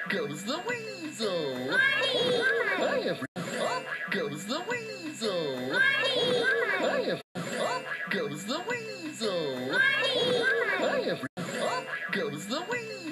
goes the weasel. Barney! Hi, up goes the weasel. Barney! Hi, up goes the weasel. Barney! Hi, up goes the weasel.